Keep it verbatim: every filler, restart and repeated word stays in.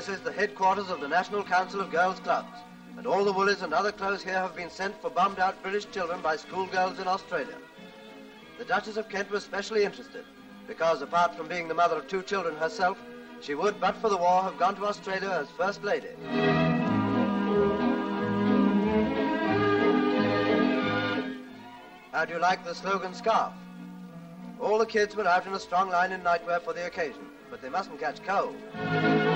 This is the headquarters of the National Council of Girls' Clubs, and all the woolies and other clothes here have been sent for bummed-out British children by schoolgirls in Australia. The Duchess of Kent was specially interested, because apart from being the mother of two children herself, she would, but for the war, have gone to Australia as First Lady. How do you like the slogan scarf? All the kids were out in a strong line in nightwear for the occasion, but they mustn't catch cold.